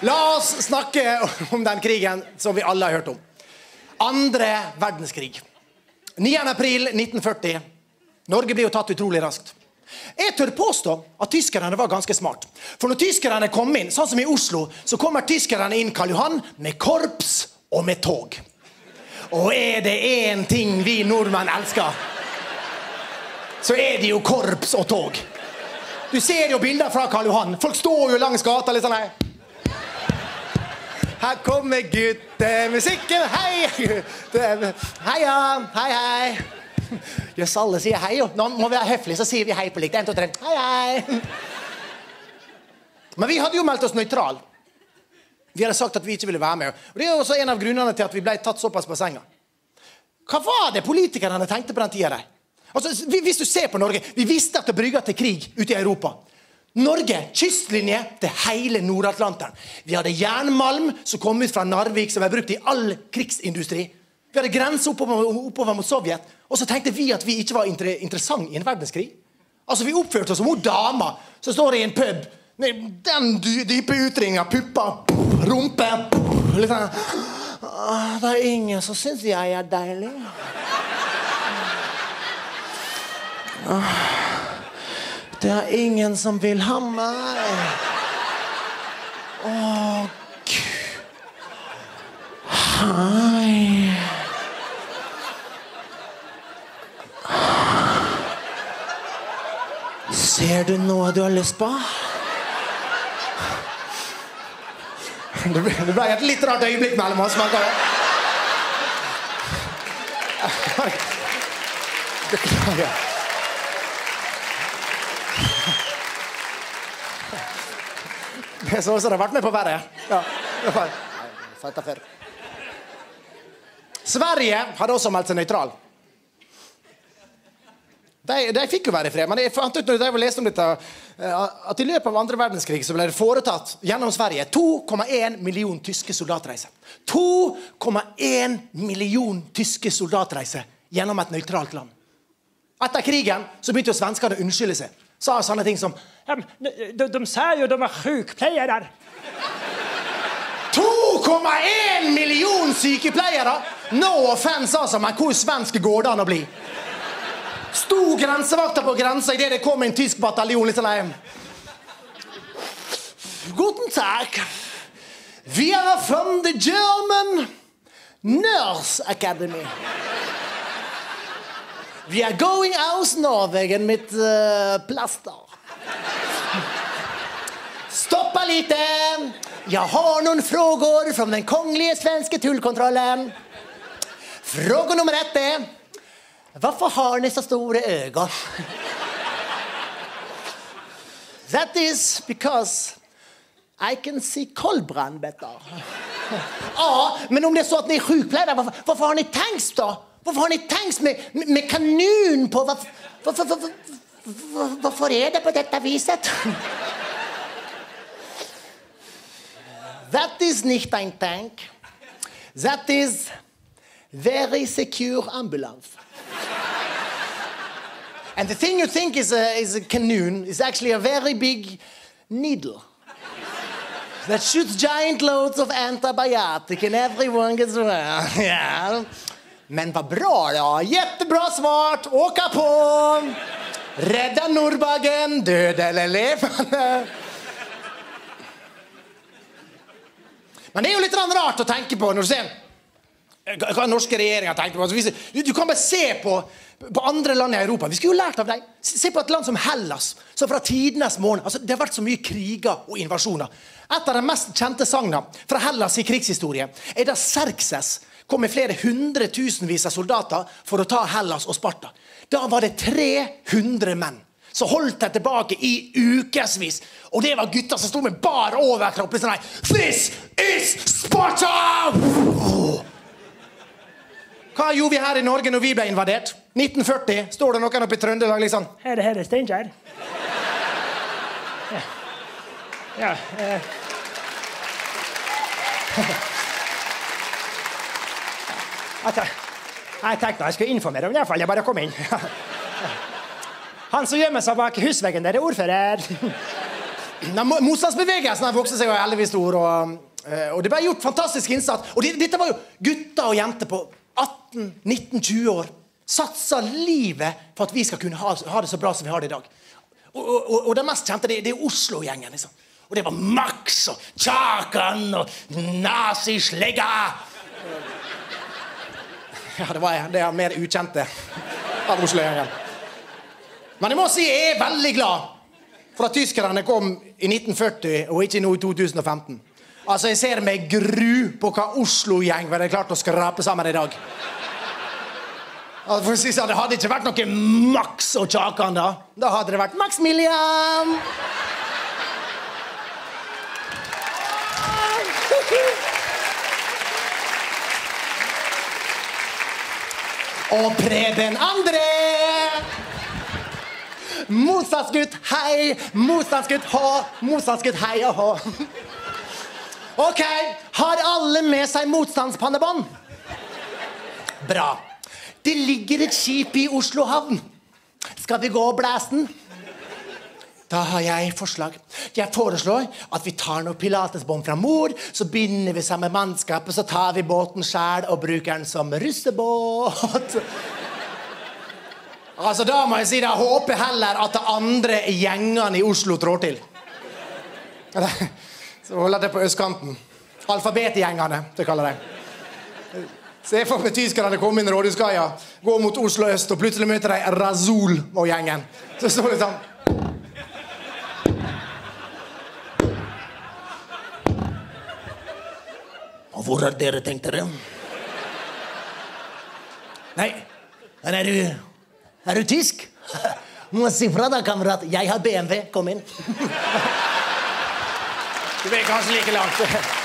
La oss snakke om den krigen som vi alle har hørt om. Andre verdenskrig. 9. april 1940. Norge blir jo tatt utrolig raskt. Jeg tør påstå at tyskerne var ganske smart. For når tyskerne kom inn, sånn som i Oslo, så kommer tyskerne inn Karl Johan med korps og med tog. Og det en ting vi nordmenn elsker, så det jo korps og tog. Du ser jo bilder fra Karl Johan. Folk står jo langs gata litt sånn her. Her kommer guttemusikken, hei gutte, heia, hei, hei. Jøss, alle sier hei jo. Nå må vi være høflige, så sier vi hei på likt. 1, 2, 3, hei, hei. Men vi hadde jo meldt oss nøytral. Vi hadde sagt at vi ikke ville være med. Og det er også en av grunnene til at vi ble tatt såpass på senga. Hva var det politikerne tenkte på den tiden der? Altså, hvis du ser på Norge, vi visste at det brygget til krig ute i Europa. Norge, kystlinje til hele Nordatlanteren. Vi hadde jernmalm som kom ut fra Narvik, som var brukt i all krigsindustri. Vi hadde grenser oppover mot Sovjet. Og så tenkte vi at vi ikke var interessant i en verdenskrig. Altså, vi oppførte oss som hun dama som står i en pub med den dype utringen, puppa, rumpe, litt sånn. Det ingen som synes jeg deilig. Det ingen som vil ha meg. Åh, Gud. Hei. Ser du noe du har lyst på? Det ble et litt rart øyeblikk mellom oss, men beklager. Det er så det har vært med på verre. Ja, det før. Sverige hadde også meldt seg nøytral. De fikk jo være i fred, men jeg fant ut når jeg leste om dette, at i løpet av andre verdenskrig så ble det foretatt gjennom Sverige 2,1 million tyske soldatreiser. 2,1 million tyske soldatreiser gjennom et nøytralt land. Etter krigen så begynte jo svenskene å unnskylde seg. Sa sånne ting som de sa jo de var sjukpleiere. 2,1 million sykepleiere! No offense, altså, men hvor svensk går det an å bli? Sto grensevakter på grensa i det kom en tysk bataljon litt sånn her. Guten Tag. We are from the German Nurse Academy. Vi är going aus Norwegen med plaster. Stoppa lite. Jag har någon frågor från den kongliga svenska tullkontrollen. Fråga nummer 1 är: varför har ni så stora ögon? That is because I can see kolbrand better. Ja, men om det är så att ni är sjukpleiere, varför har ni tanks då? Varför har ni tanks med kanon på? Varför är det på detta viset? That is nicht ein tank. That is very secure ambulance. And the thing you think is a canoe is actually a very big needle that shoots giant loads of antibiotic and everyone gets well. Yeah. Men vad bra då. Jättebra svart. Åka på. Rädda Nordbagen. Död eller levande. Men det är ju lite rart att tänka på när du ser hva norske regjeringer tenker på. Altså, du kan bare se på andre land i Europa. Vi skulle jo lært av deg. Se på et land som Hellas, som fra tidenes morgen. Altså, det har vært så mye kriger og invasjoner. Et av de mest kjente sangene fra Hellas i krigshistorie er da Xerxes kom med flere 100 000 soldater for å ta Hellas og Sparta. Da var det 300 menn som holdt deg tilbake i ukesvis. Og det var gutter som stod med bar overkropp. Sånn her, This is Sparta! Hva gjorde vi her i Norge når vi ble invadert? 1940, står det noen oppe i Trøndelag liksom? Her er Steinkjer. Ja. Jeg tenkte jeg skulle informere om det i hvert fall. Jeg bare kom inn. Han som gjemmer seg bak husveggen der er ordfører. Motstandsbevegelsen har vokset seg jo heldigvis stor, og det ble gjort fantastisk innsats. Og dette var jo gutter og jenter på 18, 19, 20 år. Satser livet for at vi skal kunne ha det så bra som vi har det i dag. Og det mest kjente, det er Oslo-gjengen, liksom. Og det var Max og Tjakan og Nazislegga. Ja, det er mer ukjente av Oslo-gjengen. Men jeg må si, jeg er veldig glad for at tyskerne kom i 1940 og ikke nå i 2015. Altså, jeg ser med gru på hva Oslo-gjeng hadde klart å skrape sammen i dag. Altså, for å si sånn, det hadde ikke vært noe Max og Tjakan da. Da hadde det vært Maximilian. Og Preben André. Motstandsgutt, hei. Motstandsgutt, hå. Motstandsgutt, hei og hå. Ok, har alle med seg motstandspannebånd? Bra. Det ligger et skip i Oslo havn. Skal vi gå og blæse den? Da har jeg forslag. Jeg foreslår at vi tar noe pilatesbånd fra mor, så binder vi sammen mannskapet, så tar vi båten selv og bruker den som russebåt. Altså, da må jeg si det. Jeg håper heller at det andre gjengene i Oslo trår til. Så holder det på østkanten. Alfabetgjengene, det kaller det. Se for meg tyskerne komme inn i Rådhuskaia, gå mot Oslo øst, og plutselig møter de Razul og gjengen. Så står det sånn. Og hvor har dere tenkt dere? Nei, men er du tysk? Må si fra da, kamerat. Jeg har BMW. Kom inn. Du vet kanskje like langt.